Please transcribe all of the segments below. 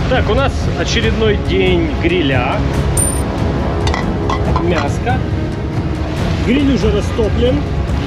Так, у нас очередной день гриля. Мяско. Гриль уже растоплен.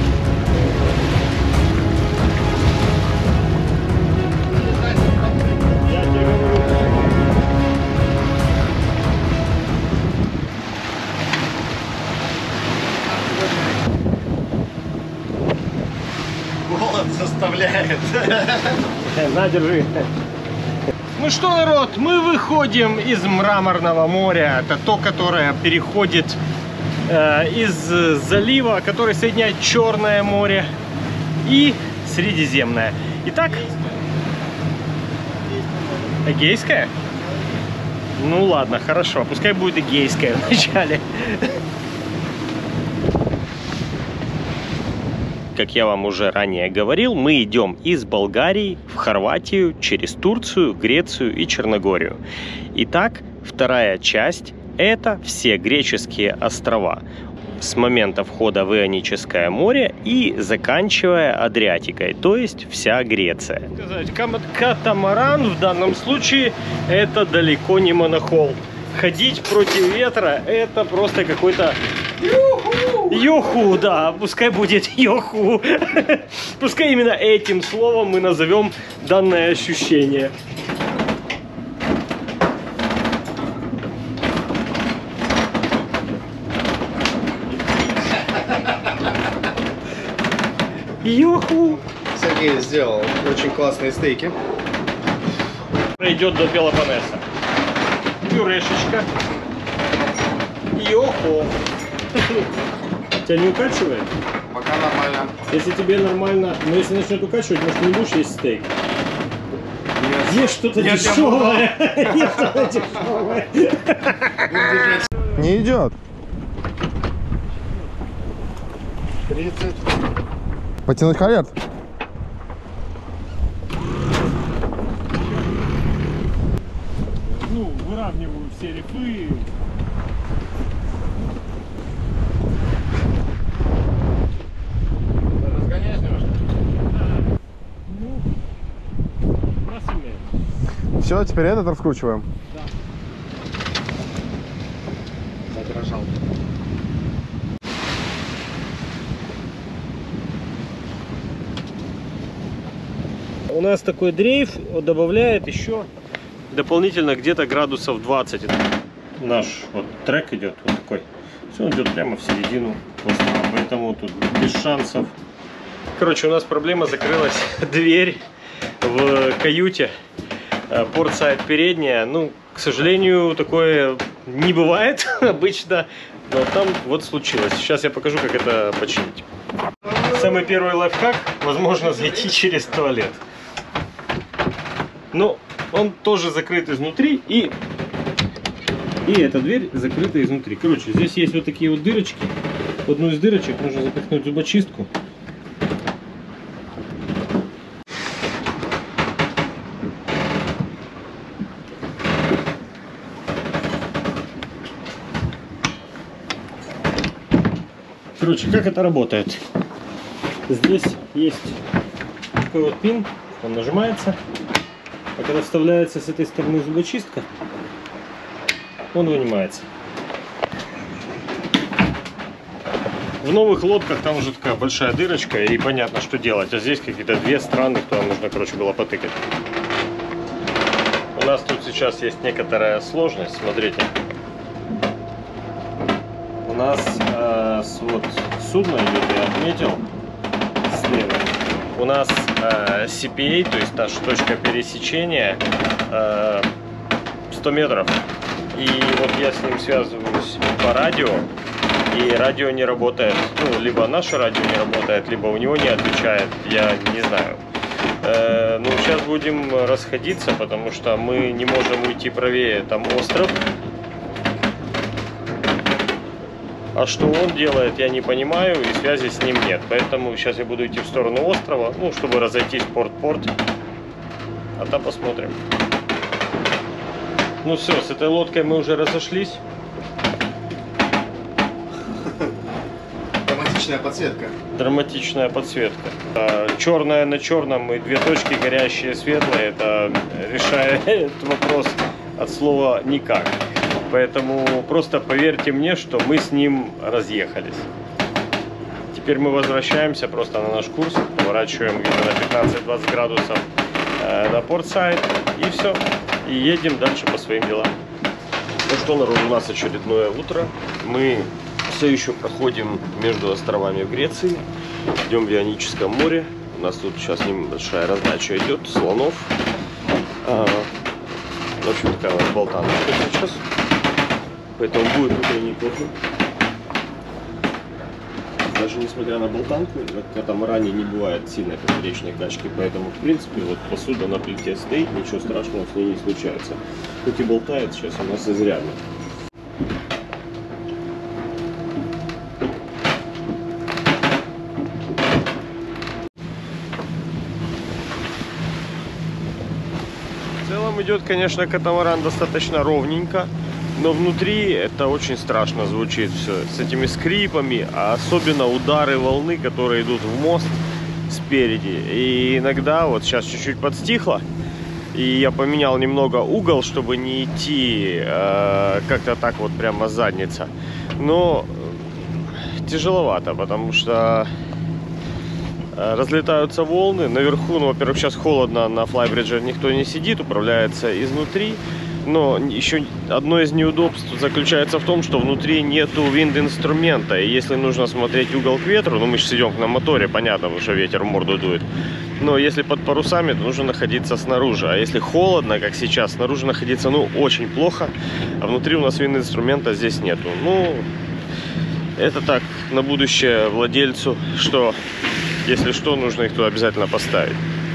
Голод заставляет. На, держи. Ну что, народ, мы выходим из Мраморного моря. Это то, которое переходит из залива, который соединяет Черное море и Средиземное. Итак, Эгейское? Ну ладно, хорошо, пускай будет Эгейское вначале. Как я вам уже ранее говорил, мы идем из Болгарии в Хорватию, через Турцию, Грецию и Черногорию. Итак, вторая часть – это все греческие острова. С момента входа в Ионическое море и заканчивая Адриатикой, то есть вся Греция. Катамаран в данном случае – это далеко не монохол. Ходить против ветра – это просто какой-то... Йоху, да, пускай будет йоху. Пускай именно этим словом мы назовем данное ощущение. Йоху. Сергей сделал очень классные стейки. Идет до Пелопоннеса. Пюрешечка. Йоху. Тебя не укачивает? Пока нормально. Если тебе нормально, но если начнет укачивать, может, не будешь есть стейк? Нет. Есть что-то дешевое. Не идет. 30. Потянуть конверт? Ну, выравниваю все рифы. Все, теперь этот раскручиваем. Да. Задрожал. У нас такой дрейф добавляет еще дополнительно где-то градусов 20. Наш вот трек идет вот такой. Все, он идет прямо в середину острова, поэтому тут без шансов. Короче, у нас проблема, закрылась дверь в каюте. Портсайд передняя. Ну, к сожалению, такое не бывает обычно, но там вот случилось. Сейчас я покажу, как это починить. Самый первый лайфхак, возможно, зайти через туалет. Но он тоже закрыт изнутри, и эта дверь закрыта изнутри. Короче, здесь есть вот такие вот дырочки. В одну из дырочек нужно запихнуть зубочистку. Короче, как это работает? Здесь есть такой вот пин, он нажимается, а когда вставляется с этой стороны зубочистка, он вынимается. В новых лодках там уже такая большая дырочка, и понятно, что делать. А здесь какие-то две странных, туда нужно, короче, было потыкать. У нас тут сейчас есть некоторая сложность, смотрите. У нас вот судно идет, я отметил, слева. У нас CPA, то есть наша точка пересечения, 100 метров. И вот я с ним связываюсь по радио, и радио не работает. Ну, либо наше радио не работает, либо у него не отвечает, я не знаю. Ну, сейчас будем расходиться, потому что мы не можем уйти правее, там остров. А что он делает, я не понимаю, и связи с ним нет. Поэтому сейчас я буду идти в сторону острова, ну, чтобы разойтись порт-порт. А там посмотрим. Ну все, с этой лодкой мы уже разошлись. Драматичная подсветка. Драматичная подсветка. Черное на черном и две точки горящие светлые. Это решает вопрос от слова «никак». Поэтому просто поверьте мне, что мы с ним разъехались. Теперь мы возвращаемся просто на наш курс, поворачиваем где-то на 15-20 градусов на Портсайд, и все. И едем дальше по своим делам. Ну что, народ, у нас очередное утро. Мы все еще проходим между островами в Греции. Идем в Ионическом море. У нас тут сейчас небольшая раздача идет слонов. В общем, такая вот болтанка сейчас. Поэтому будет утренний кофе. Даже несмотря на болтанку, в катамаране не бывает сильной поперечной качки, поэтому, в принципе, вот посуда на плите стоит, ничего страшного с ней не случается. Хоть и болтает сейчас у нас изрядно. В целом идет, конечно, катамаран достаточно ровненько. Но внутри это очень страшно звучит все, с этими скрипами, а особенно удары волны, которые идут в мост спереди. И иногда, вот сейчас чуть-чуть подстихло, и я поменял немного угол, чтобы не идти как-то так вот прямо задница. Но тяжеловато, потому что разлетаются волны. Наверху, ну, во-первых, сейчас холодно, на флайбридже никто не сидит, управляется изнутри. Но еще одно из неудобств заключается в том, что внутри нету винд-инструмента. И если нужно смотреть угол к ветру, ну мы же сидим на моторе, понятно, потому что ветер в морду дует. Но если под парусами, то нужно находиться снаружи. А если холодно, как сейчас, снаружи находиться, ну, очень плохо. А внутри у нас винд-инструмента здесь нету. Ну, это так, на будущее владельцу, что, если что, нужно их туда обязательно поставить.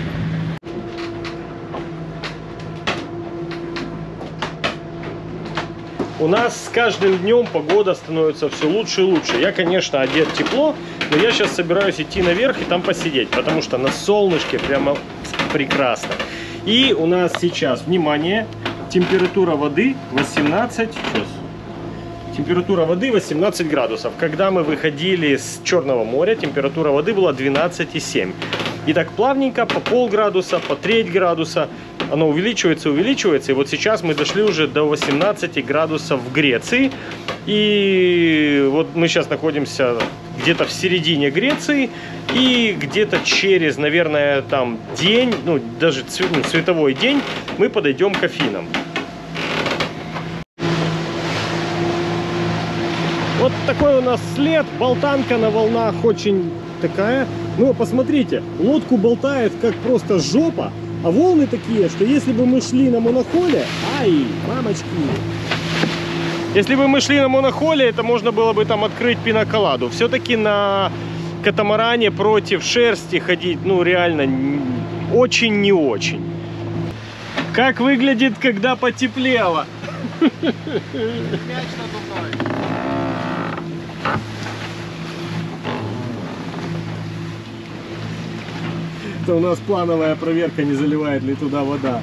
У нас с каждым днем погода становится все лучше и лучше. Я, конечно, одет тепло, но я сейчас собираюсь идти наверх и там посидеть, потому что на солнышке прямо прекрасно. И у нас сейчас, внимание, температура воды 18, температура воды 18 градусов. Когда мы выходили с Черного моря, температура воды была 12,7. И так плавненько, по полградуса, по треть градуса. Оно увеличивается, увеличивается. И вот сейчас мы дошли уже до 18 градусов в Греции. И вот мы сейчас находимся где-то в середине Греции. И где-то через, наверное, там день, ну даже световой день, мы подойдем к Афинам. Вот такой у нас след. Болтанка на волнах очень такая. Ну, посмотрите, лодку болтает как просто жопа. А волны такие, что если бы мы шли на монохоле... Ай, мамочки! Если бы мы шли на монохоле, это можно было бы там открыть пиноколаду. Все-таки на катамаране против шерсти ходить, ну, реально очень не очень. Как выглядит, когда потеплело? Мяч надувной. Это у нас плановая проверка, не заливает ли туда вода.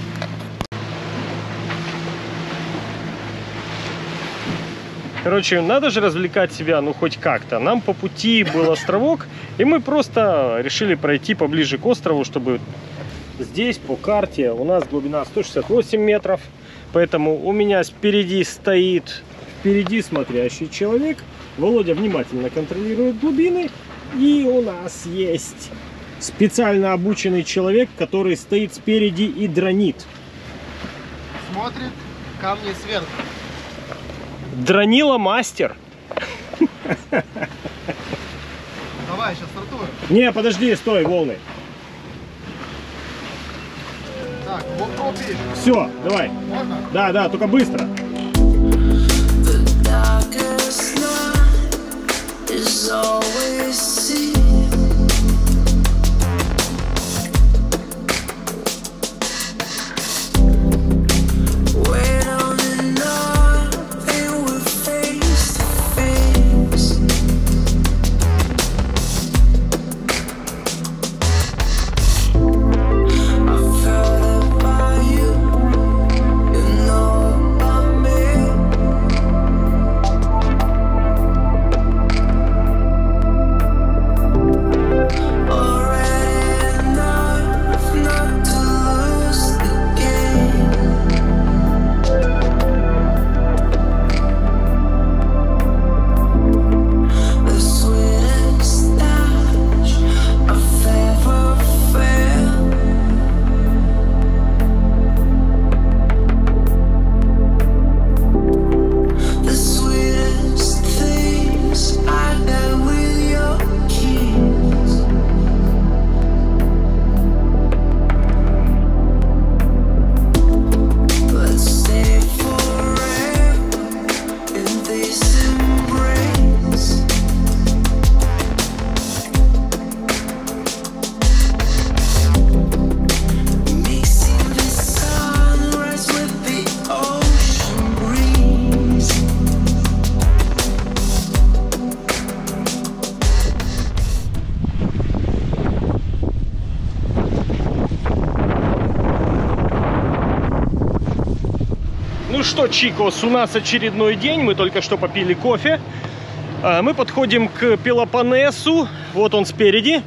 Короче, надо же развлекать себя, ну хоть как-то. Нам по пути был островок, и мы просто решили пройти поближе к острову, чтобы здесь по карте у нас глубина 168 метров. Поэтому у меня впереди стоит смотрящий человек. Володя внимательно контролирует глубины. И у нас есть специально обученный человек, который стоит спереди и дронит. Смотрит камни сверху. Дронила мастер. Давай, сейчас стартуем. Не, подожди, стой, волны. Так, вот пишет. Все, давай. Можно? Да, да, только быстро. Ну что, Чикос, у нас очередной день, мы только что попили кофе. Мы подходим к Пелопоннесу, вот он спереди.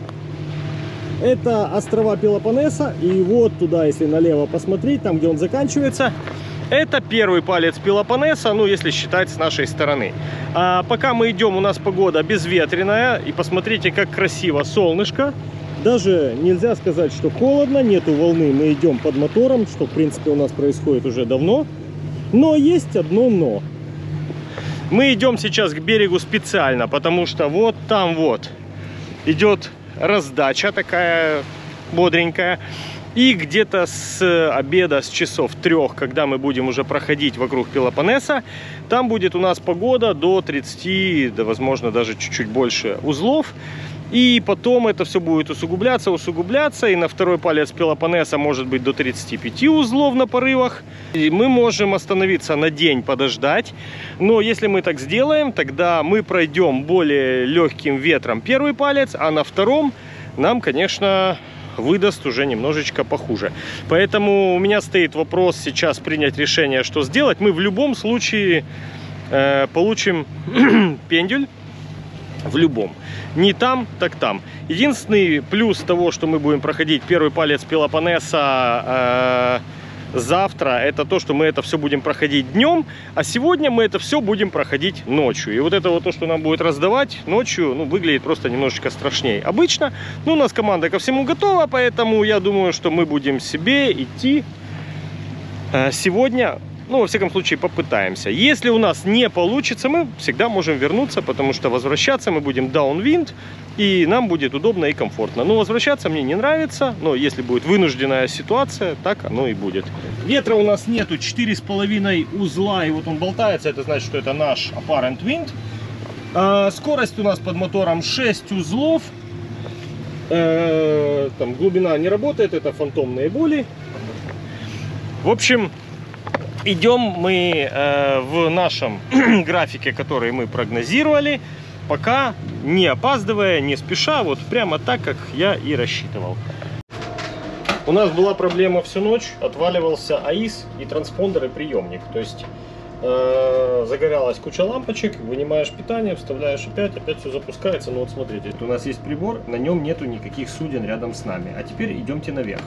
Это острова Пелопоннеса, и вот туда, если налево посмотреть, там, где он заканчивается, это первый палец Пелопоннеса, ну, если считать с нашей стороны. А пока мы идем, у нас погода безветренная, и посмотрите, как красиво солнышко. Даже нельзя сказать, что холодно, нету волны, мы идем под мотором, что, в принципе, у нас происходит уже давно. Но есть одно но. Мы идем сейчас к берегу специально, потому что вот там вот идет раздача такая бодренькая. И где-то с обеда, с часов 3, когда мы будем уже проходить вокруг Пелопоннеса, там будет у нас погода до 30, да, возможно, даже чуть-чуть больше узлов. И потом это все будет усугубляться, и на второй палец Пелопоннеса может быть до 35 узлов на порывах. И мы можем остановиться на день, подождать. Но если мы так сделаем, тогда мы пройдем более легким ветром первый палец, а на втором нам, конечно, выдаст уже немножечко похуже. Поэтому у меня стоит вопрос сейчас принять решение, что сделать. Мы в любом случае получим пендюль. В любом. Не там, так там. Единственный плюс того, что мы будем проходить первый палец Пелопоннеса завтра, это то, что мы это все будем проходить днем, а сегодня мы это все будем проходить ночью. И вот это вот то, что нам будет раздавать ночью, ну, выглядит просто немножечко страшнее. Обычно, ну, у нас команда ко всему готова, поэтому я думаю, что мы будем себе идти сегодня. Ну, во всяком случае, попытаемся. Если у нас не получится, мы всегда можем вернуться, потому что возвращаться мы будем даунвинд, и нам будет удобно и комфортно. Но возвращаться мне не нравится, но если будет вынужденная ситуация, так оно и будет. Ветра у нас нету, 4,5 узла, и вот он болтается, это значит, что это наш apparent wind. Скорость у нас под мотором 6 узлов. Там глубина не работает, это фантомные боли. В общем, идем мы в нашем графике, который мы прогнозировали, пока не опаздывая, не спеша, вот прямо так, как я и рассчитывал. У нас была проблема всю ночь, отваливался АИС и транспондер и приемник. То есть загоралась куча лампочек, вынимаешь питание, вставляешь опять все запускается. Ну вот смотрите, у нас есть прибор, на нем нету никаких суден рядом с нами. А теперь идемте наверх.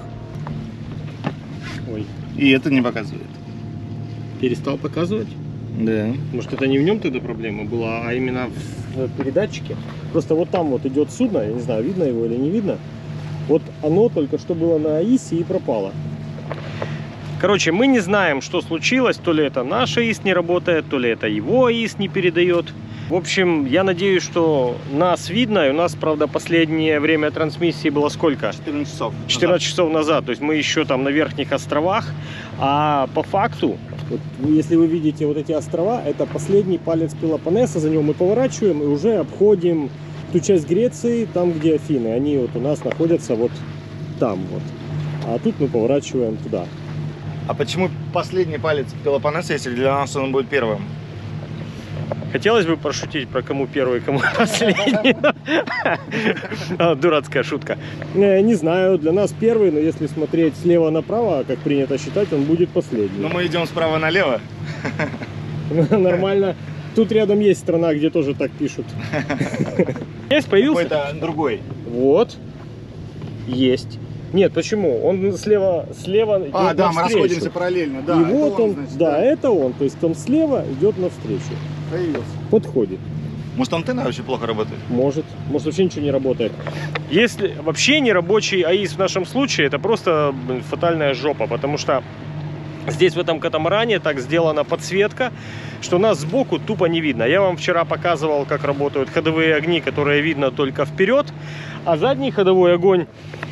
Ой. И это не показывает. Перестал показывать? Да. Может, это не в нем тогда проблема была, а именно в передатчике? Просто вот там вот идет судно, я не знаю, видно его или не видно. Вот оно только что было на АИСе и пропало. Короче, мы не знаем, что случилось. То ли это наш АИС не работает, то ли это его АИС не передает. В общем, я надеюсь, что нас видно. И у нас, правда, последнее время трансмиссии было сколько? 14 часов. 14 часов назад. То есть мы еще там на верхних островах. А по факту, вот, если вы видите вот эти острова, это последний палец Пелопоннеса. За него мы поворачиваем и уже обходим ту часть Греции, там, где Афины. Они вот у нас находятся вот там вот. А тут мы поворачиваем туда. А почему последний палец Пелопоннеса, если для нас он будет первым? Хотелось бы пошутить про кому первый, кому последний. Дурацкая шутка. Не знаю, для нас первый, но если смотреть слева направо, как принято считать, он будет последний. Но мы идем справа налево. Нормально. Тут рядом есть страна, где тоже так пишут. Есть, появился? Какой-то другой. Вот. Есть. Нет, почему? Он слева А, да, навстречу. мы расходимся параллельно. Да, и вот он, значит, да, это он. То есть он слева идет навстречу. Появился. Подходит. Может, антенна вообще плохо работает? Может вообще ничего не работает. Если вообще не рабочий АИС в нашем случае, это просто фатальная жопа, потому что здесь в этом катамаране так сделана подсветка, что нас сбоку тупо не видно. Я вам вчера показывал, как работают ходовые огни, которые видно только вперед, а задний ходовой огонь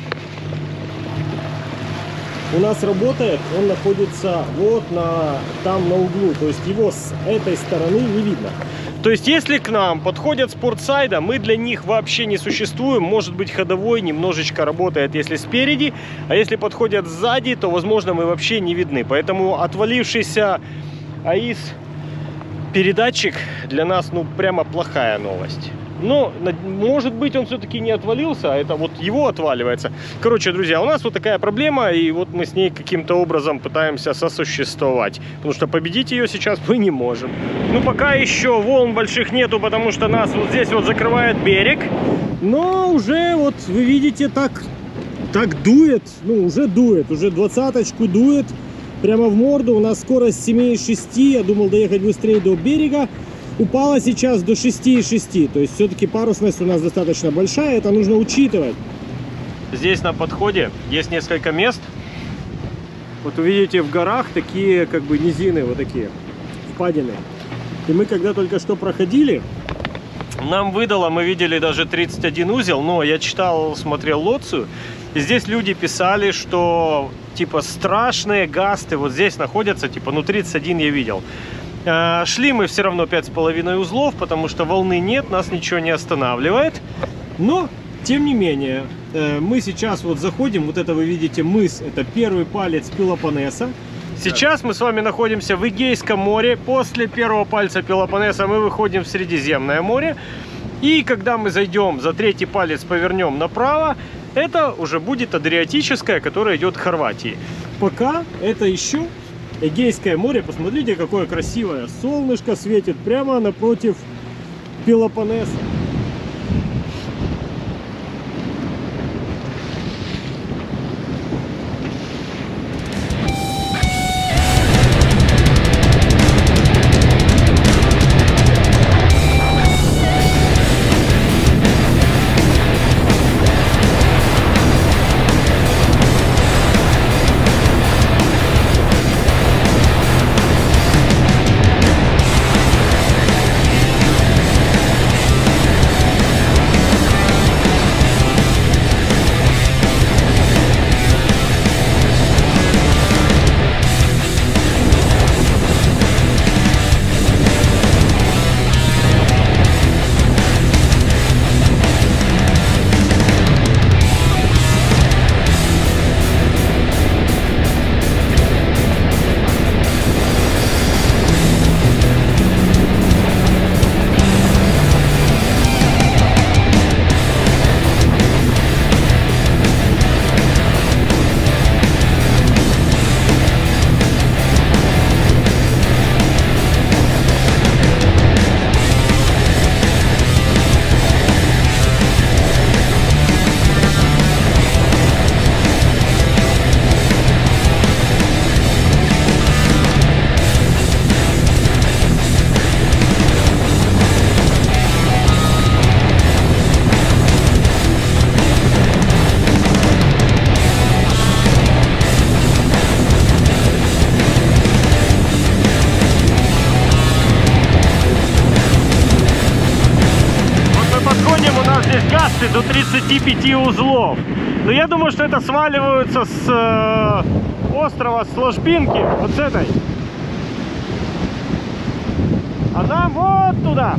у нас работает, он находится вот там на углу, то есть его с этой стороны не видно. То есть если к нам подходят с портсайда, мы для них вообще не существуем. Может быть, ходовой немножечко работает, если спереди, а если подходят сзади, то, возможно, мы вообще не видны. Поэтому отвалившийся АИС передатчик для нас, ну, прямо плохая новость. Но, может быть, он все-таки не отвалился, а это вот его отваливается. Короче, друзья, у нас вот такая проблема, и вот мы с ней каким-то образом пытаемся сосуществовать. Потому что победить ее сейчас мы не можем. Ну, пока еще волн больших нету, потому что нас вот здесь вот закрывает берег. Но уже, вот, вы видите, так дует. Ну, уже дует, уже 20-очку дует. Прямо в морду. У нас скорость 7,6. Я думал доехать быстрее до берега. Упала сейчас до 6,6. То есть все-таки парусность у нас достаточно большая. Это нужно учитывать. Здесь на подходе есть несколько мест. Вот увидите в горах такие как бы низины, вот такие впадины. И мы когда только что проходили, нам выдало, мы видели даже 31 узел. Но я читал, смотрел Лоцию. И здесь люди писали, что типа страшные гасты вот здесь находятся. Типа, ну 31 я видел. Шли мы все равно 5,5 узлов, потому что волны нет, нас ничего не останавливает. Но, тем не менее, мы сейчас вот заходим, вот это вы видите мыс, это первый палец Пелопоннеса. Сейчас мы с вами находимся в Эгейском море. После первого пальца Пелопоннеса мы выходим в Средиземное море. И когда мы зайдем, за третий палец повернем направо, это уже будет Адриатическое, которое идет к Хорватии. Пока это еще Эгейское море. Посмотрите, какое красивое. Солнышко светит прямо напротив Пелопоннеса. До 35 узлов. Но я думаю, что это сваливаются с острова, с ложбинки, вот с этой. А нам вот туда.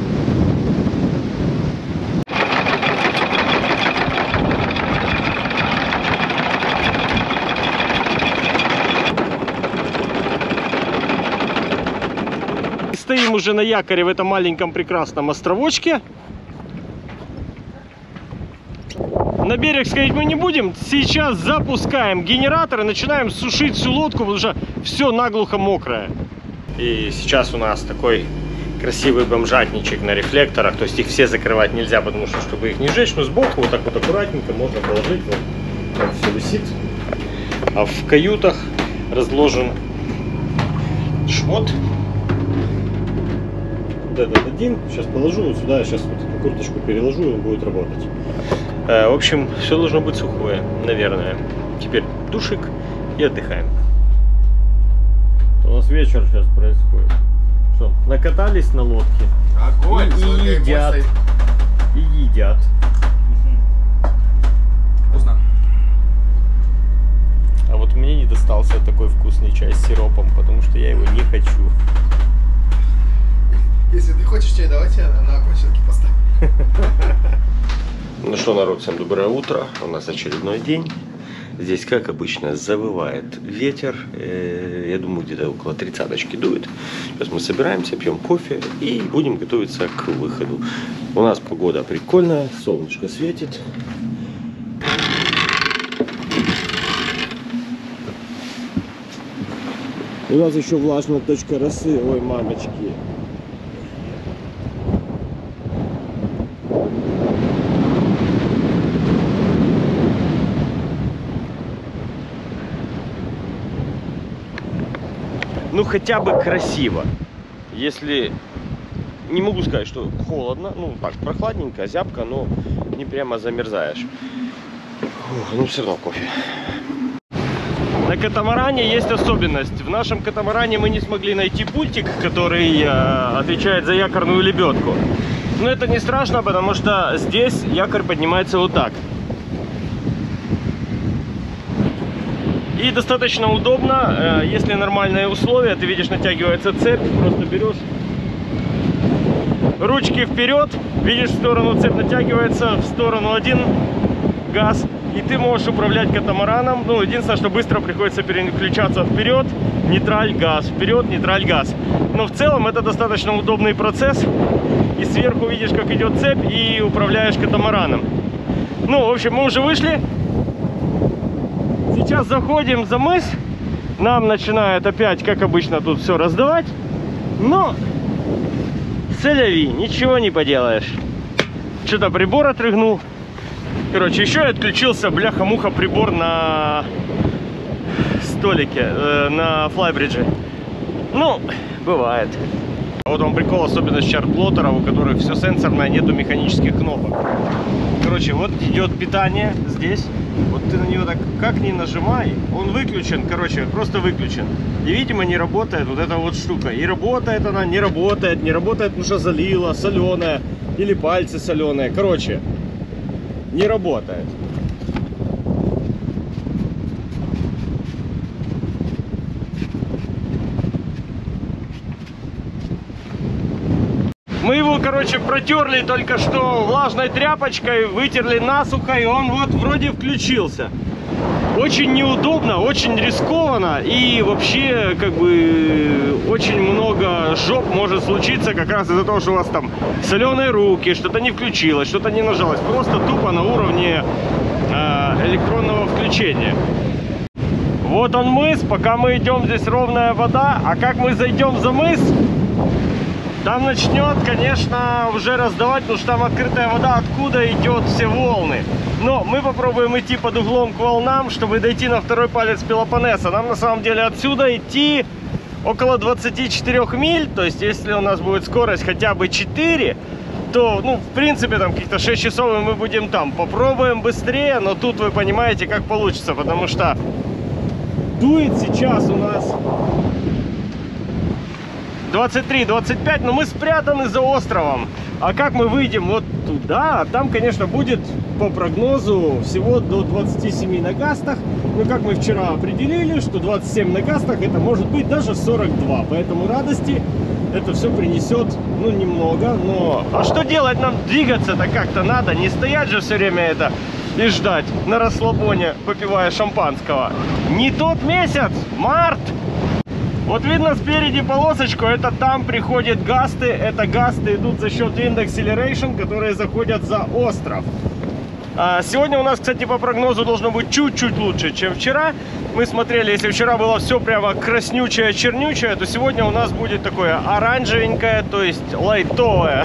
Стоим уже на якоре в этом маленьком прекрасном островочке. На берег сходить мы не будем. Сейчас запускаем генератор и начинаем сушить всю лодку, потому что все наглухо мокрое. И сейчас у нас такой красивый бомжатничек на рефлекторах. То есть их все закрывать нельзя, потому что, чтобы их не сжечь, но сбоку вот так вот аккуратненько можно положить. Вот там все висит. А в каютах разложен шмот. Вот этот один. Сейчас положу вот сюда. Сейчас вот эту курточку переложу, и он будет работать. В общем, все должно быть сухое, наверное. Теперь душик и отдыхаем. У нас вечер сейчас происходит. Что, накатались на лодке? Огонь, и едят. И едят. Вкусно. А вот мне не достался такой вкусный чай с сиропом, потому что я его не хочу. Если ты хочешь чай, давайте на окончилке поставим. Ну что, народ, всем доброе утро. У нас очередной день. Здесь, как обычно, завывает ветер. Я думаю, где-то около 30-очки дует. Сейчас мы собираемся, пьем кофе и будем готовиться к выходу. У нас погода прикольная, солнышко светит. У нас еще влажная точка росы. Ой, мамочки. Ну, хотя бы красиво. Если... Не могу сказать, что холодно. Ну, так, прохладненько, зябко, но не прямо замерзаешь. Фух, ну, все равно кофе. На катамаране есть особенность. В нашем катамаране мы не смогли найти пультик, который отвечает за якорную лебедку. Но это не страшно, потому что здесь якорь поднимается вот так. И достаточно удобно, если нормальные условия. Ты видишь, натягивается цепь, просто берешь ручки вперед, видишь, в сторону цепь натягивается, в сторону один газ. И ты можешь управлять катамараном. Ну, единственное, что быстро приходится переключаться вперед, нейтраль, газ, вперед, нейтраль, газ. Но в целом это достаточно удобный процесс. И сверху видишь, как идет цепь, и управляешь катамараном. Ну, в общем, мы уже вышли. Сейчас заходим за мыс. Нам начинают опять, как обычно, тут все раздавать. Но сэляви, ничего не поделаешь. Что-то прибор отрыгнул. Короче, еще и отключился, бляха-муха, прибор на столике, на флайбридже. Ну, бывает. Вот вам прикол, особенность чарт-плоттеров, у которых все сенсорное, нету механических кнопок. Короче, вот идет питание здесь. Вот ты на него так как ни нажимай, он выключен, короче, просто выключен. И, видимо, не работает вот эта вот штука. И работает она, не работает, потому что залила, соленая, или пальцы соленые. Короче, не работает. Мы его, короче, протерли только что влажной тряпочкой, вытерли насухо, и он вот вроде включился. Очень неудобно, очень рискованно, и вообще, как бы, очень много жоп может случиться как раз из-за того, что у вас там соленые руки, что-то не включилось, что-то не нажалось. Просто тупо на уровне электронного включения. Вот он мыс, пока мы идем, здесь ровная вода, а как мы зайдем за мыс, там начнет, конечно, уже раздавать, потому что там открытая вода, откуда идет все волны. Но мы попробуем идти под углом к волнам, чтобы дойти на второй палец Пелопоннеса. Нам на самом деле отсюда идти около 24 миль. То есть, если у нас будет скорость хотя бы 4, то, ну, в принципе, там каких-то 6 часов и мы будем там. Попробуем быстрее, но тут вы понимаете, как получится, потому что дует сейчас у нас 23-25, но мы спрятаны за островом. А как мы выйдем вот туда, там, конечно, будет по прогнозу всего до 27 на гастах. Но как мы вчера определили, что 27 на гастах это может быть даже 42. Поэтому радости это все принесет, ну, немного. Но а что делать нам? Двигаться-то как-то надо. Не стоять же все время это и ждать на расслабоне, попивая шампанского. Не тот месяц, март. Вот видно спереди полосочку, это там приходят гасты. Это гасты идут за счет Wind Acceleration, которые заходят за остров. Сегодня у нас, кстати, по прогнозу должно быть чуть-чуть лучше, чем вчера. Мы смотрели, если вчера было все прямо краснючее, чернючее, то сегодня у нас будет такое оранжевенькое, то есть лайтовое.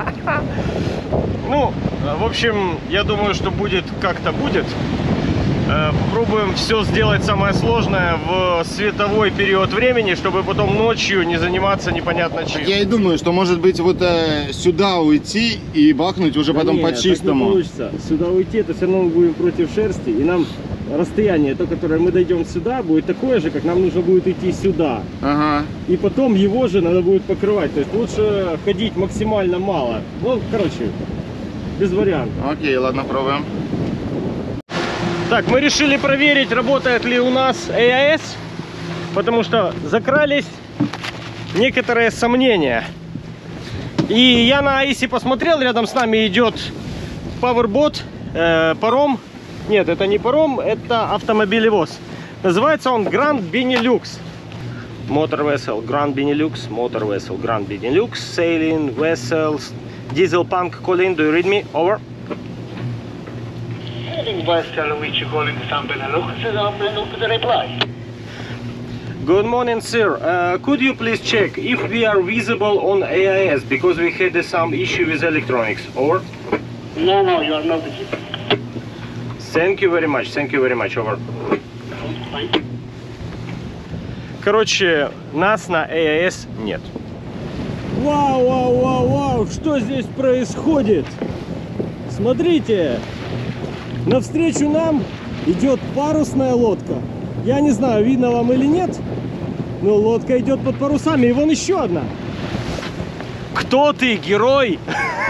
Ну, в общем, я думаю, что будет как-то будет. Попробуем все сделать самое сложное в световой период времени, чтобы потом ночью не заниматься непонятно чем. Я и думаю, что может быть вот сюда уйти и бахнуть уже потом по чистому. Не получится. Сюда уйти, это все равно мы будем против шерсти, и нам расстояние, то, которое мы дойдем сюда, будет такое же, как нам нужно будет идти сюда. Ага. И потом его же надо будет покрывать. То есть лучше ходить максимально мало. Ну, короче, без вариантов. Окей, ладно, пробуем. Так, мы решили проверить, работает ли у нас AIS, потому что закрались некоторые сомнения. И я на AIS посмотрел, рядом с нами идет Powerbot, паром, Нет, это не паром, это автомобилевоз. Называется он Grand Benelux. Motor vessel, Grand Benelux, motor vessel, Grand Benelux, sailing vessels, diesel pump calling, do you read me? Over. Sailing vessel which you call it San Benelux is Benelux the reply. Good morning, sir. Could you please check if we are visible on AIS because we had some issue with electronics? Over. No, you are not visible. Thank you very much, over. Fine. Короче, нас на AIS нет. Вау, что здесь происходит? Смотрите, навстречу нам идет парусная лодка. Я не знаю, видно вам или нет, но лодка идет под парусами, и вон еще одна. Кто ты, герой?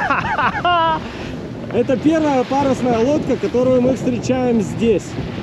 Это первая парусная лодка, которую мы встречаем здесь.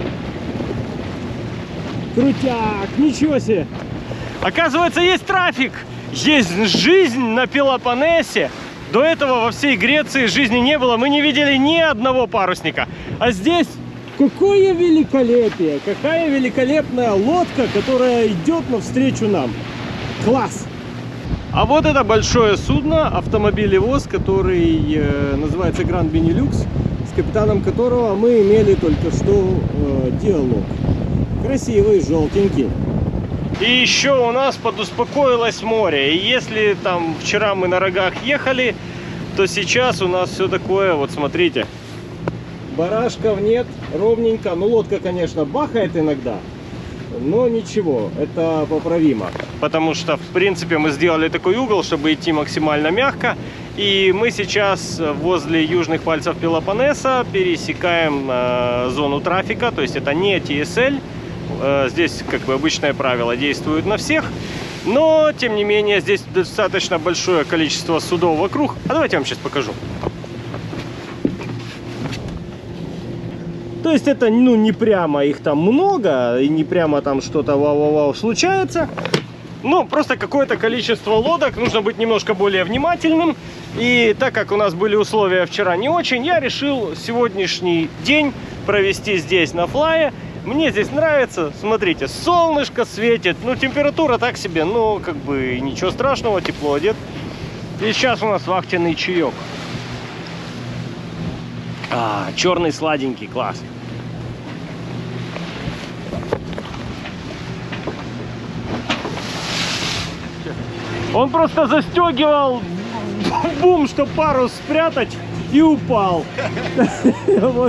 Крутяк, ничего себе! Оказывается, есть трафик, есть жизнь на Пелопоннесе. До этого во всей Греции жизни не было, мы не видели ни одного парусника. А здесь какое великолепие! Какая великолепная лодка, которая идет навстречу нам! Класс! А вот это большое судно, автомобилевоз, который называется Grand Benelux, с капитаном которого мы имели только что диалог. Красивый, желтенький. И еще у нас подуспокоилось море. И если там вчера мы на рогах ехали, то сейчас у нас все такое, вот смотрите. Барашков нет, ровненько. Ну, лодка, конечно, бахает иногда, но ничего, это поправимо. Потому что, в принципе, мы сделали такой угол, чтобы идти максимально мягко. И мы сейчас возле южных пальцев Пелопоннеса пересекаем зону трафика. То есть это не TSL. Здесь, как бы, обычное правило действует на всех. Но, тем не менее, здесь достаточно большое количество судов вокруг. А давайте я вам сейчас покажу. То есть это, ну, не прямо их там много, и не прямо там что-то вау-вау-вау случается. Ну, просто какое-то количество лодок, нужно быть немножко более внимательным. И так как у нас были условия вчера не очень, я решил сегодняшний день провести здесь на флае. Мне здесь нравится, смотрите, солнышко светит, ну, температура так себе, но как бы ничего страшного, тепло одет. И сейчас у нас вахтенный чаек. Черный сладенький, класс. Он просто застегивал бум, чтобы парус спрятать, и упал. Вот.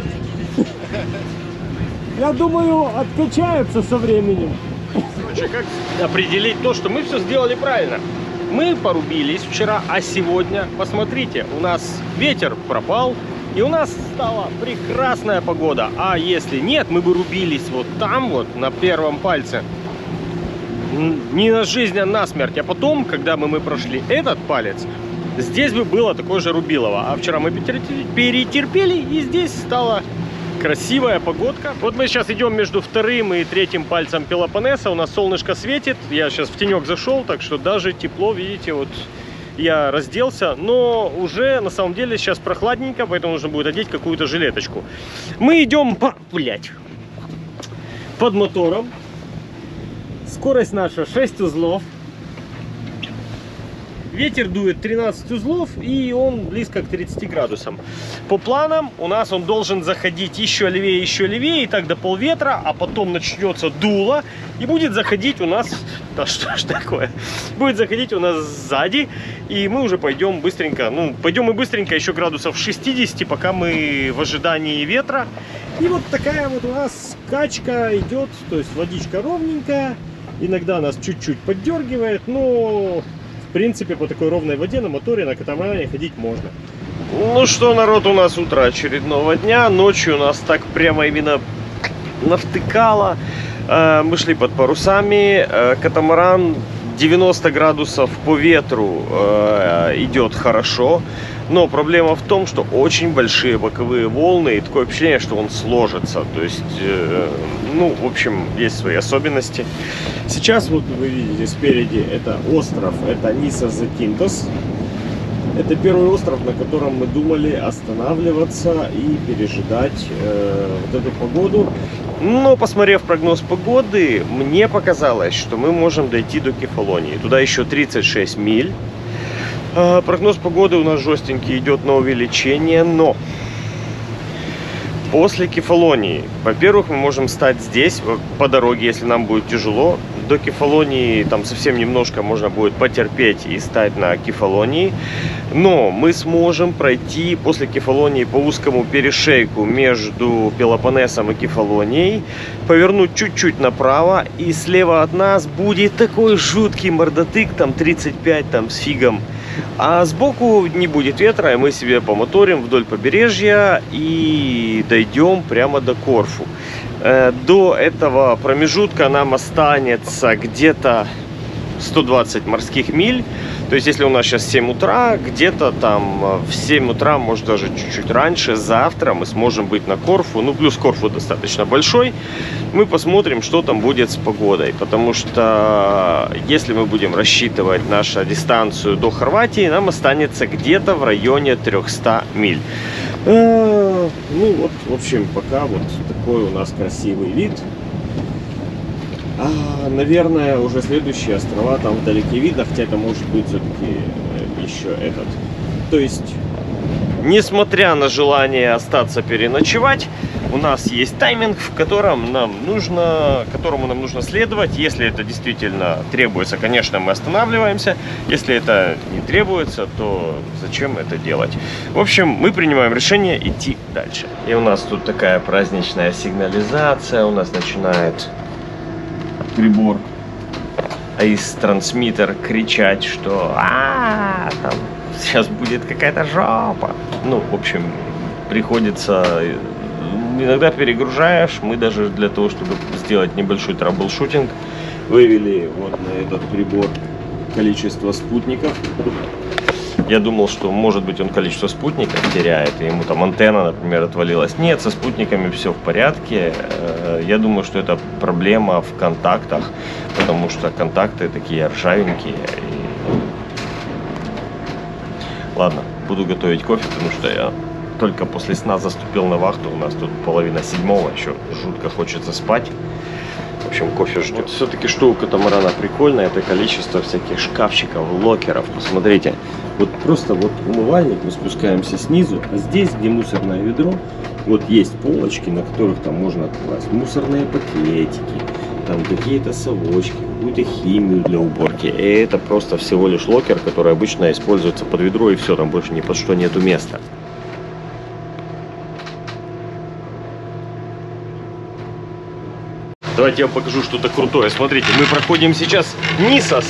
Я думаю, откачается со временем. Короче, как определить то, что мы все сделали правильно? Мы порубились вчера, а сегодня, посмотрите, у нас ветер пропал, и у нас стала прекрасная погода. А если нет, мы бы рубились вот там вот, на первом пальце. Не на жизнь, а на смерть. А потом, когда мы прошли этот палец, здесь бы было такое же рубилово. А вчера мы перетерпели, и здесь стала красивая погодка. Вот мы сейчас идем между вторым и третьим пальцем Пелопоннеса. У нас солнышко светит. Я сейчас в тенек зашел, так что даже тепло, видите, вот я разделся. Но уже на самом деле сейчас прохладненько, поэтому нужно будет одеть какую-то жилеточку. Мы идем под мотором. Скорость наша 6 узлов. Ветер дует 13 узлов, и он близко к 30 градусам. По планам у нас он должен заходить еще левее, и так до полветра, а потом начнется дуло, и будет заходить у нас... Да что ж такое? Будет заходить у нас сзади, и мы уже пойдем быстренько. Ну, пойдем мы быстренько еще градусов 60, пока мы в ожидании ветра. И вот такая вот у нас качка идет, то есть водичка ровненькая. Иногда нас чуть-чуть поддергивает, но... В принципе, по такой ровной воде на моторе, на катамаране ходить можно. Ну что, народ, у нас утро очередного дня. Ночью у нас так прямо именно навтыкало. Мы шли под парусами. Катамаран 90 градусов по ветру идет хорошо. Но проблема в том, что очень большие боковые волны. И такое впечатление, что он сложится. То есть, ну, в общем, есть свои особенности. Сейчас вот вы видите спереди это остров, это Нисос Закинтос. Это первый остров, на котором мы думали останавливаться и пережидать вот эту погоду. Но, посмотрев прогноз погоды, мне показалось, что мы можем дойти до Кефалонии. Туда еще 36 миль. Прогноз погоды у нас жестенький, идет на увеличение, но после Кефалонии, во-первых, мы можем стать здесь по дороге, если нам будет тяжело. До Кефалонии там совсем немножко можно будет потерпеть и стать на Кефалонии. Но мы сможем пройти после Кефалонии по узкому перешейку между Пелопоннесом и Кефалонией, повернуть чуть-чуть направо, и слева от нас будет такой жуткий мордотык, там 35, там с фигом. А сбоку не будет ветра, и мы себе помоторим вдоль побережья и дойдем прямо до Корфу. До этого промежутка нам останется где-то 120 морских миль. То есть, если у нас сейчас 7 утра, где-то там в 7 утра, может даже чуть-чуть раньше, завтра мы сможем быть на Корфу. Ну, плюс Корфу достаточно большой. Мы посмотрим, что там будет с погодой. Потому что, если мы будем рассчитывать нашу дистанцию до Хорватии, нам останется где-то в районе 300 миль. Ну вот, в общем, пока вот такой у нас красивый вид. Наверное, уже следующие острова там вдалеке видно, хотя это может быть все-таки еще этот. То есть, несмотря на желание остаться переночевать, у нас есть тайминг, которому нам нужно следовать. Если это действительно требуется, конечно, мы останавливаемся. Если это не требуется, то зачем это делать? В общем, мы принимаем решение идти дальше. И у нас тут такая праздничная сигнализация. У нас начинает прибор ACE-трансмиттер кричать, что там сейчас будет какая-то жопа. Ну, в общем, приходится... Иногда перегружаешь. Мы даже для того, чтобы сделать небольшой траблшутинг, вывели вот на этот прибор количество спутников. Я думал, что, может быть, он количество спутников теряет, и ему там антенна, например, отвалилась. Нет, со спутниками все в порядке. Я думаю, что это проблема в контактах, потому что контакты такие ржавенькие. Ладно, буду готовить кофе, потому что я только после сна заступил на вахту. У нас тут 6:30, еще жутко хочется спать. В общем, кофе ждет. Вот все-таки что у катамарана прикольно, это количество всяких шкафчиков, локеров. Посмотрите, вот просто вот умывальник, мы спускаемся снизу, а здесь, где мусорное ведро, вот есть полочки, на которых там можно класть мусорные пакетики, там какие-то совочки, какую-то химию для уборки. И это просто всего лишь локер, который обычно используется под ведро, и все, там больше ни под что нету места. Давайте я вам покажу что-то крутое. Смотрите, мы проходим сейчас Нисос.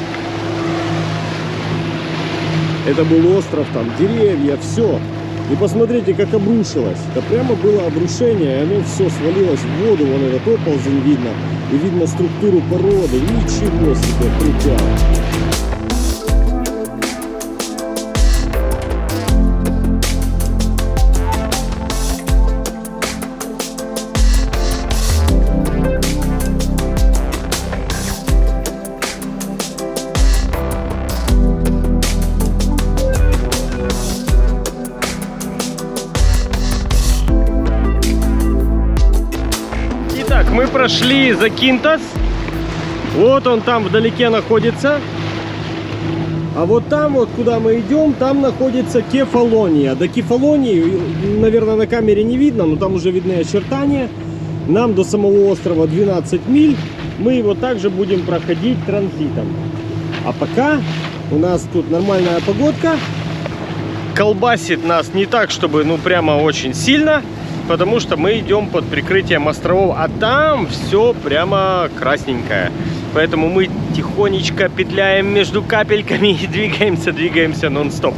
Это был остров, там деревья, все. И посмотрите, как обрушилось. Это прямо было обрушение, и оно все свалилось в воду. Вон этот оползень видно. И видно структуру породы. Ничего себе, крутяк. Мы прошли Закинтос. Вот он там вдалеке находится. А вот там, вот куда мы идем, там находится Кефалония. До Кефалонии, наверное, на камере не видно, но там уже видны очертания. Нам до самого острова 12 миль. Мы его также будем проходить транзитом. А пока у нас тут нормальная погодка. Колбасит нас не так, чтобы ну прямо очень сильно, потому что мы идем под прикрытием островов, а там все прямо красненькое. Поэтому мы тихонечко петляем между капельками и двигаемся нон-стоп.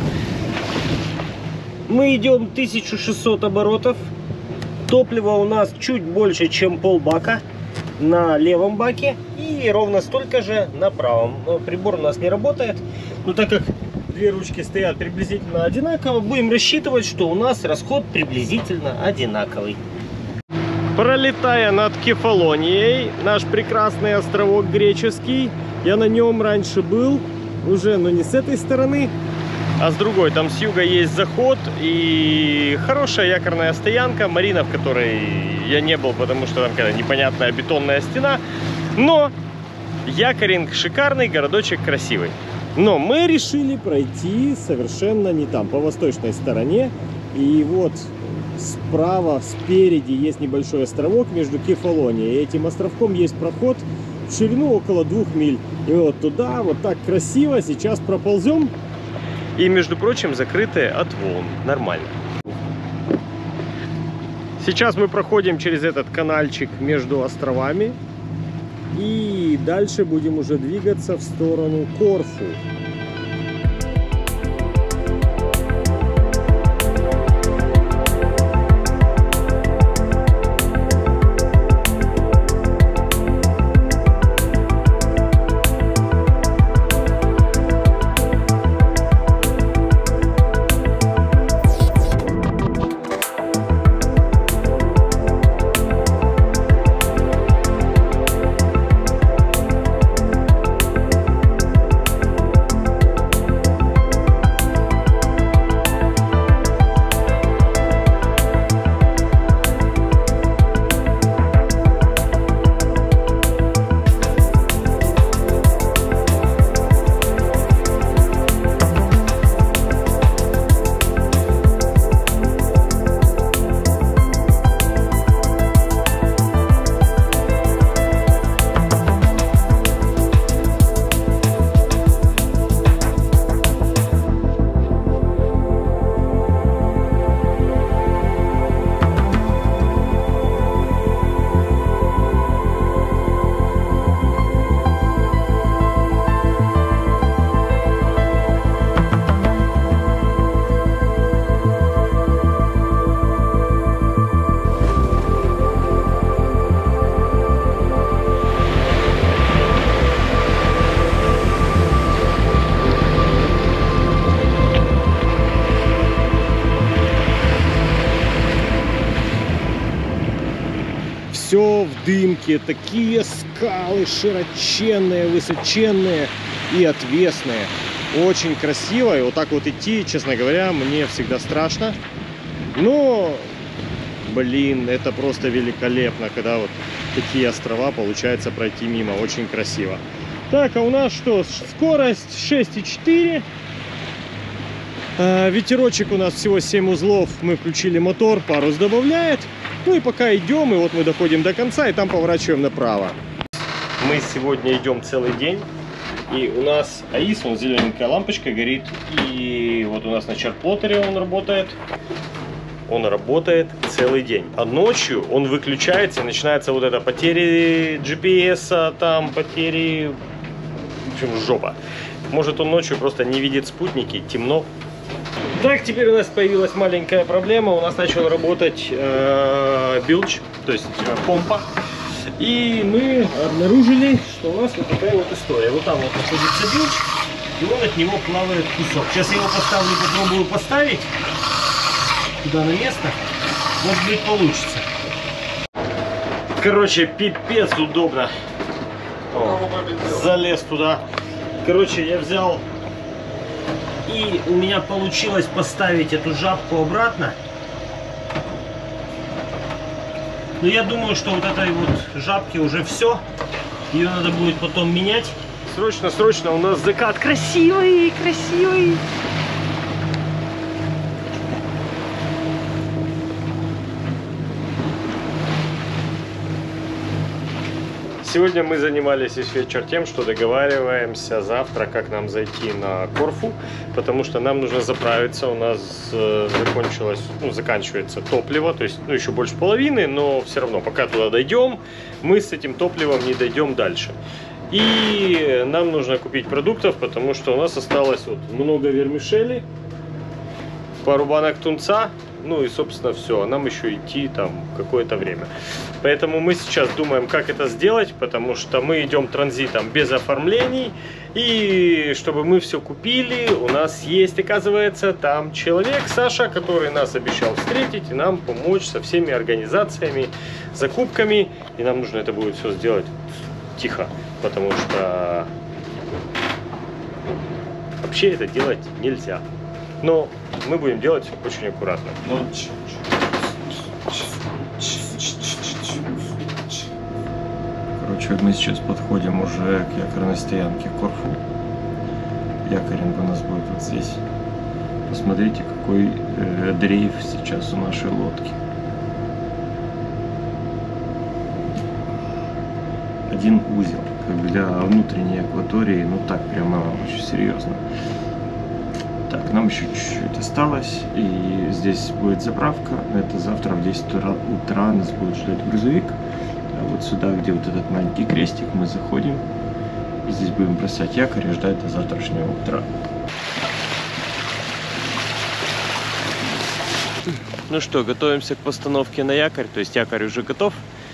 Мы идем 1600 оборотов. Топлива у нас чуть больше, чем полбака на левом баке и ровно столько же на правом. Но прибор у нас не работает, но так как две ручки стоят приблизительно одинаково, будем рассчитывать, что у нас расход приблизительно одинаковый. Пролетая над Кефалонией, наш прекрасный островок греческий, я на нем раньше был, уже, но не с этой стороны. а с другой там с юга есть заход и хорошая якорная стоянка, марина, в которой я не был, потому что там какая-то непонятная бетонная стена. Но Якоринг шикарный, городочек красивый. Но мы решили пройти совершенно не там, по восточной стороне. И вот справа, спереди есть небольшой островок между Кефалонией. И этим островком есть проход в ширину около 2 миль. И вот туда, вот так красиво, сейчас проползем. И, между прочим, закрытые от волн. Нормально. Сейчас мы проходим через этот канальчик между островами. И дальше будем уже двигаться в сторону Корфу. Все в дымке, такие скалы широченные, высоченные и отвесные. Очень красиво, и вот так вот идти, честно говоря, мне всегда страшно. Но, блин, это просто великолепно, когда вот такие острова получается пройти мимо, очень красиво. Так, а у нас что, скорость 6,4. Ветерочек у нас всего 7 узлов, мы включили мотор, парус добавляет. Ну и пока идем, и вот мы доходим до конца, и там поворачиваем направо. Мы сегодня идем целый день, и у нас АИС, он зелененькая лампочка горит, и вот у нас на чарт-плоттере он работает целый день. А ночью он выключается, и начинается вот это потери GPS, там потери, в общем, жопа. Может, он ночью просто не видит спутники, темно. Так, теперь у нас появилась маленькая проблема. У нас начал работать билдж, то есть помпа. И мы обнаружили, что у нас вот такая вот история. Вот там вот находится билдж, и вот от него плавает кусок. Сейчас я его поставлю, попробую поставить туда на место. Может быть, получится. Короче, пипец удобно. О, залез туда. Короче, я взял, и у меня получилось поставить эту жабку обратно. Но я думаю, что вот этой вот жабки уже все. Ее надо будет потом менять. Срочно, срочно, у нас закат красивый, красивый. Сегодня мы занимались весь вечер тем, что договариваемся завтра, как нам зайти на Корфу, потому что нам нужно заправиться. У нас заканчивается топливо, то есть еще больше половины, но все равно, пока туда дойдем, мы с этим топливом не дойдем дальше. И нам нужно купить продуктов, потому что у нас осталось вот много вермишели, пару банок тунца. Ну и, собственно, все. Нам еще идти там какое-то время. Поэтому мы сейчас думаем, как это сделать, потому что мы идем транзитом без оформлений. И чтобы мы все купили, у нас есть, оказывается, там человек, Саша, который нас обещал встретить и нам помочь со всеми организациями, закупками. И нам нужно это будет все сделать тихо, потому что вообще это делать нельзя. Но мы будем делать очень аккуратно. Короче, мы сейчас подходим уже к якорной стоянке Корфу. Якоринг у нас будет вот здесь. Посмотрите, какой дрейф сейчас у нашей лодки. Один узел, как для внутренней акватории, ну так прямо очень серьезно. Так, нам еще чуть-чуть осталось, и здесь будет заправка. Это завтра в 10 утра нас будет ждать грузовик. А вот сюда, где вот этот маленький крестик, мы заходим. И здесь будем бросать якорь и ждать до завтрашнего утра. Ну что, готовимся к постановке на якорь, то есть якорь уже готов.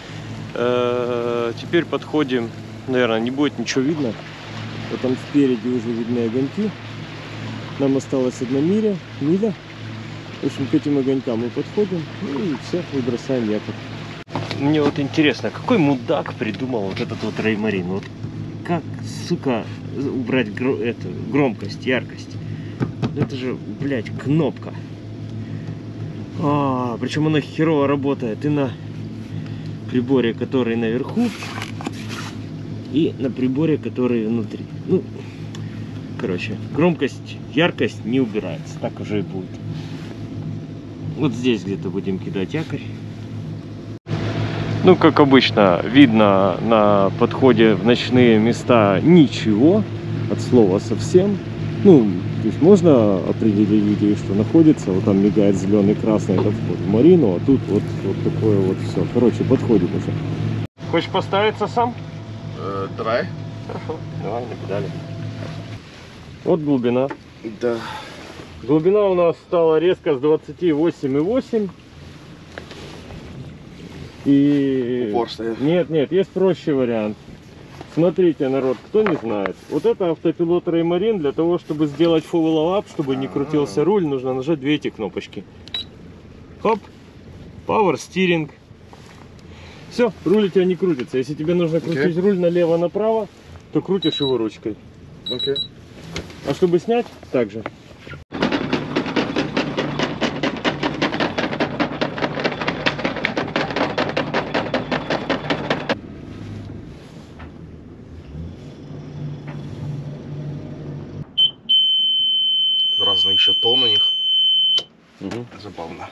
Теперь подходим, наверное, не будет ничего видно. Вот там спереди уже видны огоньки. Нам осталась одна миля. В общем, к этим огонькам мы подходим, и все, и бросаем якорь. Мне вот интересно, какой мудак придумал вот этот вот Реймарин? Вот как, сука, убрать громкость, яркость? Это же, блядь, кнопка. Причем она херово работает и на приборе, который наверху, и на приборе, который внутри. Ну, короче, громкость, яркость не убирается, так уже и будет. Вот здесь где-то будем кидать якорь. Ну, как обычно, видно на подходе в ночные места ничего, от слова совсем. Ну, то есть можно определить, где что находится. Вот там мигает зеленый, красный, это вход в марину, а тут вот такое вот все. Короче, подходит уже. Хочешь поставиться сам? Давай. Хорошо, давай, на педали. Вот глубина. Да. Глубина у нас стала резко с 28,8. И... Упор стоит. Нет, есть проще вариант. Смотрите, народ, кто не знает. Вот это автопилот Реймарин. Для того, чтобы сделать follow up, чтобы не крутился руль, нужно нажать две эти кнопочки. Хоп, Power Steering. Все, руль у тебя не крутится. Если тебе нужно крутить руль налево-направо, то крутишь его ручкой. Окей. А чтобы снять, так же. Разные еще тон у них. Забавно.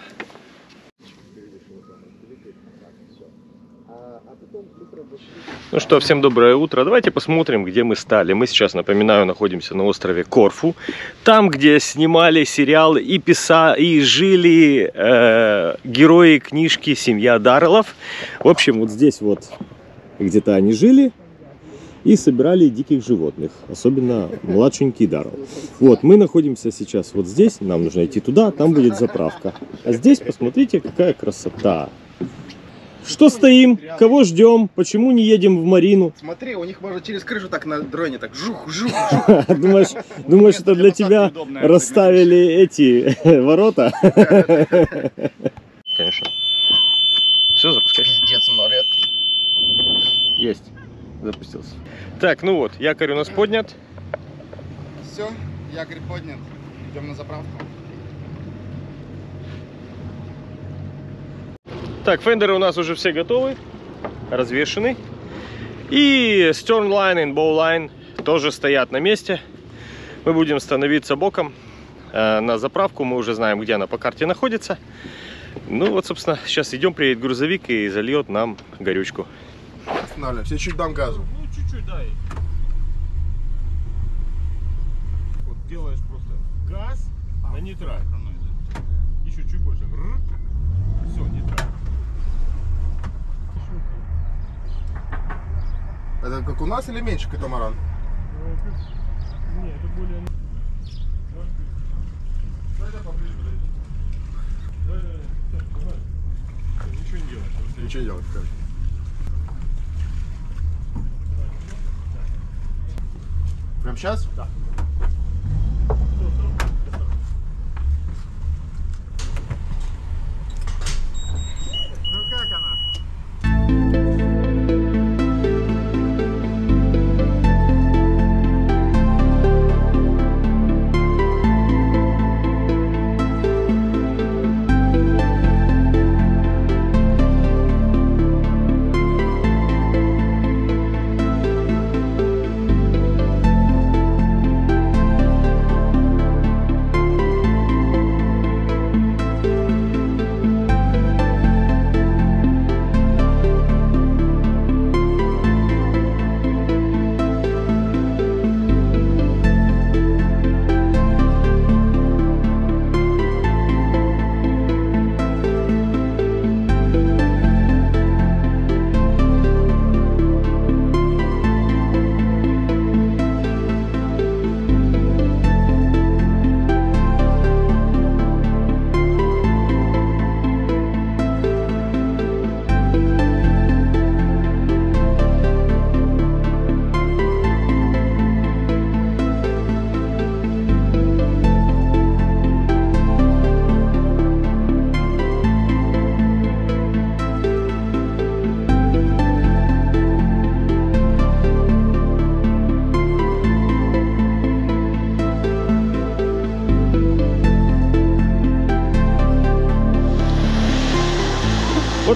Ну что, всем доброе утро. Давайте посмотрим, где мы стали. Мы сейчас, напоминаю, находимся на острове Корфу. Там, где снимали сериал и жили герои книжки «Семья Дарреллов». В общем, вот здесь вот где-то они жили и собирали диких животных, особенно младшенький Даррелл. Вот, мы находимся сейчас вот здесь, нам нужно идти туда, там будет заправка. А здесь, посмотрите, какая красота. Что стоим? Кого ждем? Почему не едем в марину? Смотри, у них можно через крышу так на дроне так жух. Думаешь, это для тебя расставили эти ворота? Конечно. Все, запускай. Пиздец, смотрят. Есть. Запустился. Так, ну вот, якорь у нас поднят. Все, якорь поднят. Идем на заправку. Так, фендеры у нас уже все готовы, развешены. И stern line и bow line тоже стоят на месте. Мы будем становиться боком на заправку. Мы уже знаем, где она по карте находится. Ну вот, собственно, сейчас идем, приедет грузовик и зальет нам горючку. Останавливаемся, чуть дам газу. Ну, чуть-чуть дай. Вот делаешь просто газ на нейтраль. Еще чуть больше. Все, нейтраль. Это как у нас или меньше катамаран? Нет, это более... Ничего не делаешь. Ничего делать, короче. Прям сейчас? Да. Ну как она?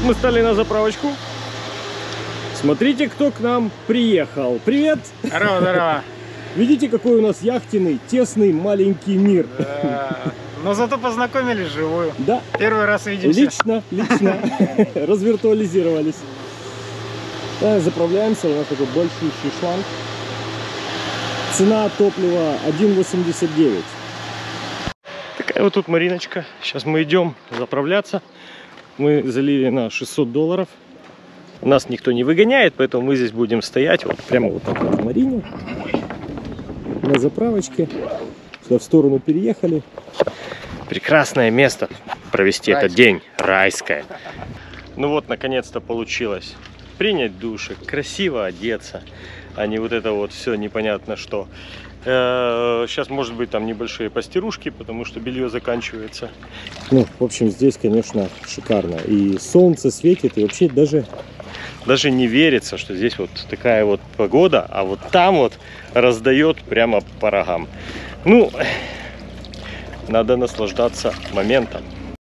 Вот мы стали на заправочку. Смотрите, кто к нам приехал. Привет! Здорово, здорово. Видите, какой у нас яхтенный, тесный, маленький мир. Да. Но зато познакомились вживую. Да. Первый раз видимся. Лично. Развиртуализировались. Да, заправляемся. У нас такой большущий шланг. Цена топлива 1,89. Такая вот тут Мариночка. Сейчас мы идем заправляться. Мы залили на $600. Нас никто не выгоняет, поэтому мы здесь будем стоять вот прямо вот так вот в Марине. На заправочке. Сюда в сторону переехали. Прекрасное место провести этот день. Райское. Ну вот, наконец-то получилось. Принять душик, красиво одеться, а не вот это вот все непонятно что. Сейчас, может быть, там небольшие постирушки, потому что белье заканчивается. Ну, в общем, здесь, конечно, шикарно. И солнце светит, и вообще даже не верится, что здесь вот такая вот погода, а вот там вот раздает прямо по рогам. Ну, надо наслаждаться моментом.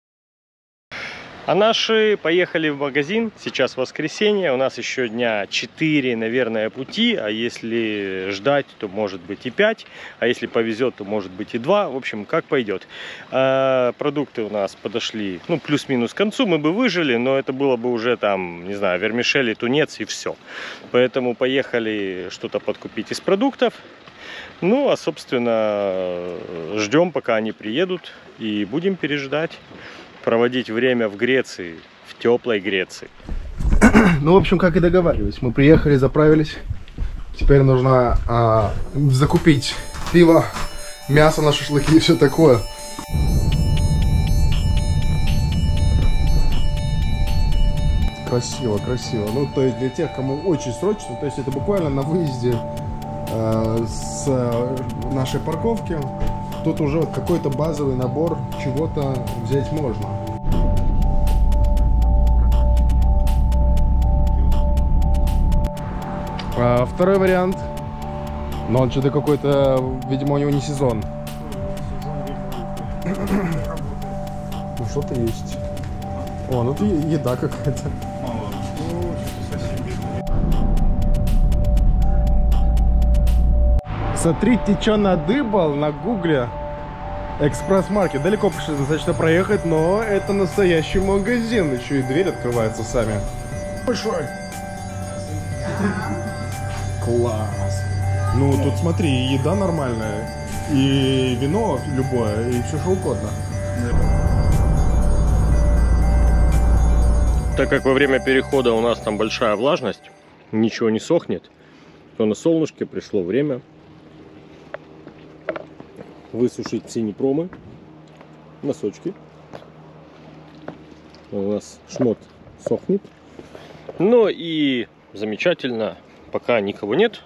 А наши поехали в магазин. Сейчас воскресенье. У нас еще дня 4, наверное, пути. А если ждать, то может быть и 5. А если повезет, то может быть и 2. В общем, как пойдет. Продукты у нас подошли, ну, плюс-минус к концу. Мы бы выжили, но это было бы уже там, не знаю, вермишели, тунец и все. Поэтому поехали что-то подкупить из продуктов. Ну, а, собственно, ждем, пока они приедут. И будем переждать. Проводить время в Греции, в теплой Греции. Ну, в общем, как и договаривались. Мы приехали, заправились. Теперь нужно закупить пиво, мясо на шашлыки и все такое. Красиво, красиво. Ну, то есть для тех, кому очень срочно, то есть это буквально на выезде с нашей парковки. Тут уже вот какой-то базовый набор чего-то взять можно. Второй вариант. Но он что-то какой-то, видимо, у него не сезон. Ну что-то есть. О, ну это еда какая-то. Смотрите, что надыбал на гугле. Экспресс-маркет. Далеко пришлось достаточно проехать, но это настоящий магазин. Еще и дверь открывается сами. Большой. Класс. Ну, тут смотри, и еда нормальная, и вино любое, и все что угодно. Так как во время перехода у нас там большая влажность, ничего не сохнет, то на солнышке пришло время высушить все непромы, носочки. У нас шмот сохнет. Ну и замечательно, пока никого нет.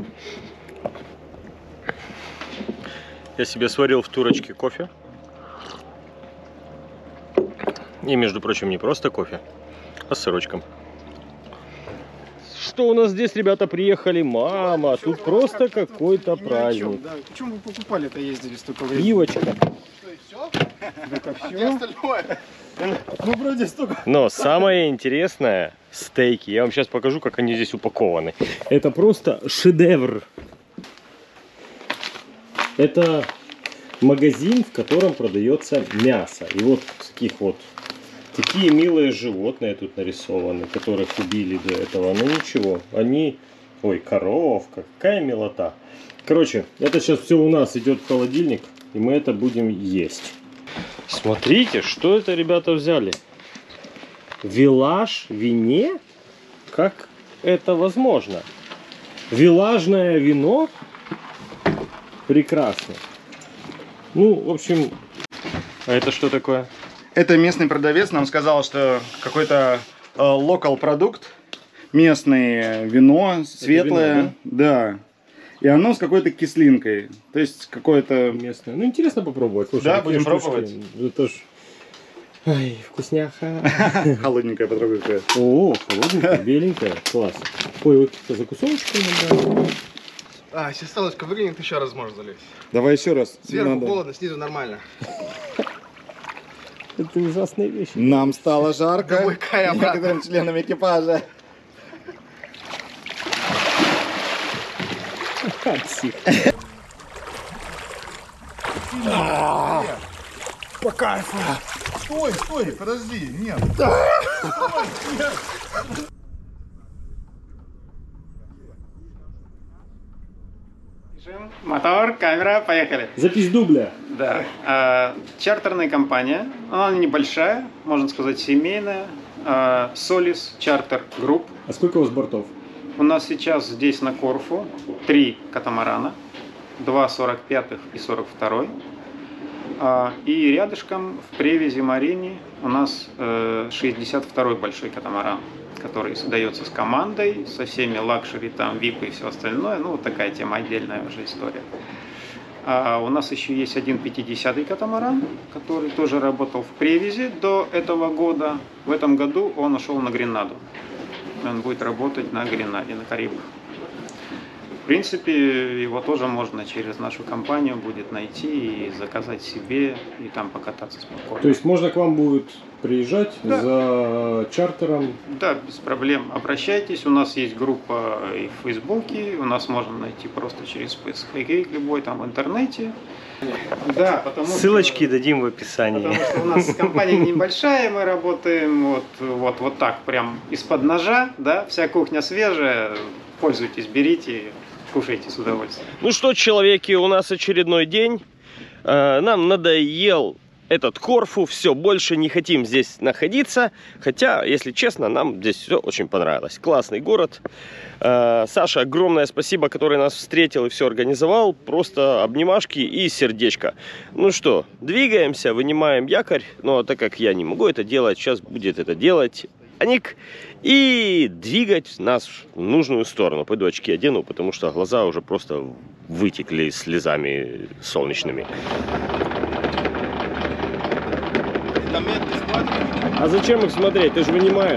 Я себе сварил в турочке кофе. И, между прочим, не просто кофе, а с сырочком. Что у нас здесь, ребята, приехали? Мама, тут просто какой-то праздник. Да. Почему вы покупали-то, ездили столько времени? Пивочка. Это все? Ну, вроде столько. Но самое интересное — стейки. Я вам сейчас покажу, как они здесь упакованы. Это просто шедевр. Это магазин, в котором продается мясо. И вот такие милые животные тут нарисованы, которых убили до этого. Но ничего, они... Ой, коровка, какая милота. Короче, это сейчас все у нас идет в холодильник, и мы это будем есть. Смотрите, что это ребята взяли. Вилаж вине? Как это возможно? Вилажное вино? Прекрасно. Ну, в общем, а это что такое? Это местный продавец нам сказал, что какой-то локал продукт, местное вино, светлое, вино, да? И оно с какой-то кислинкой, то есть какое-то Местное. Ну, интересно попробовать. Слушай, да, такие будем штучки, пробовать. Это ж... Ай, вкусняха. холодненькое потрогай. О, холодненькая, беленькая. Класс. Ой, вот это закусовочку надо. А, если ставочка выглянет, еще раз можешь залезть. Давай еще раз. Сверху холодно, снизу нормально. Это ужасные вещи. Нам стало жарко некоторым членам экипажа. Псих. По кайфу. Стой, подожди, нет. Мотор, камера, поехали. Запись дубля. Да. Чартерная компания, она небольшая, можно сказать семейная. Solis Charter Group. А сколько у вас бортов? У нас сейчас здесь на Корфу 3 катамарана, 2 45-х и 42-й. И рядышком в Превизе Марине у нас 62-й большой катамаран, который создается с командой, со всеми лакшери, там, VIP и все остальное. Ну, вот такая тема, отдельная уже история. У нас еще есть один 50-й катамаран, который тоже работал в Превизе до этого года. В этом году он ушел на Гренаду. Он будет работать на Гренаде, на Карибах. В принципе, его тоже можно через нашу компанию будет найти и заказать себе, и там покататься спокойно. То есть можно к вам будет приезжать за чартером? Да, без проблем. Обращайтесь. У нас есть группа и в Фейсбуке. У нас можно найти просто через поисковик любой там в интернете. Да, потому Ссылочки дадим в описании. Потому что у нас компания небольшая, мы работаем вот так, прям из-под ножа, да, вся кухня свежая. Пользуйтесь, берите, кушайте с удовольствием. Ну что, человеки, у нас очередной день. Нам надоел этот Корфу, все, больше не хотим здесь находиться. Хотя, если честно, нам здесь все очень понравилось. Классный город. Саша, огромное спасибо, который нас встретил и все организовал. Просто обнимашки и сердечко. Ну что, двигаемся, вынимаем якорь. Но так как я не могу это делать, сейчас будет это делать Аник. И двигать нас в нужную сторону. Пойду очки одену, потому что глаза уже просто вытекли слезами солнечными. А зачем их смотреть? Ты же вынимаешь.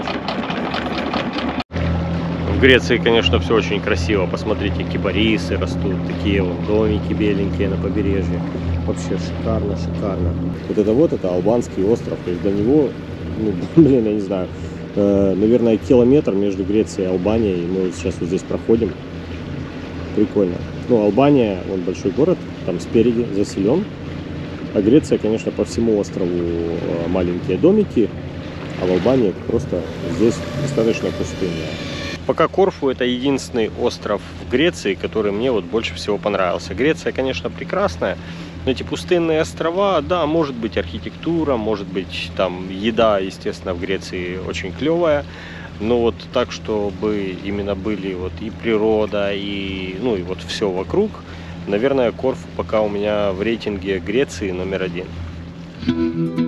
В Греции, конечно, все очень красиво. Посмотрите, кипарисы растут, такие вот домики беленькие на побережье. Вообще шикарно, шикарно. Вот это албанский остров. То есть до него, ну, блин, я не знаю, наверное, километр между Грецией и Албанией. Мы сейчас вот здесь проходим. Прикольно. Ну, Албания, он большой город, там спереди заселен. А Греция, конечно, по всему острову маленькие домики. А в Албании просто здесь достаточно пустынная. Пока Корфу — это единственный остров в Греции, который мне вот больше всего понравился. Греция, конечно, прекрасная, но эти пустынные острова, да, может быть архитектура, может быть там еда, естественно, в Греции очень клевая, но вот так, чтобы именно были вот и природа, и, ну, и вот все вокруг, наверное, Корфу пока у меня в рейтинге Греции номер 1.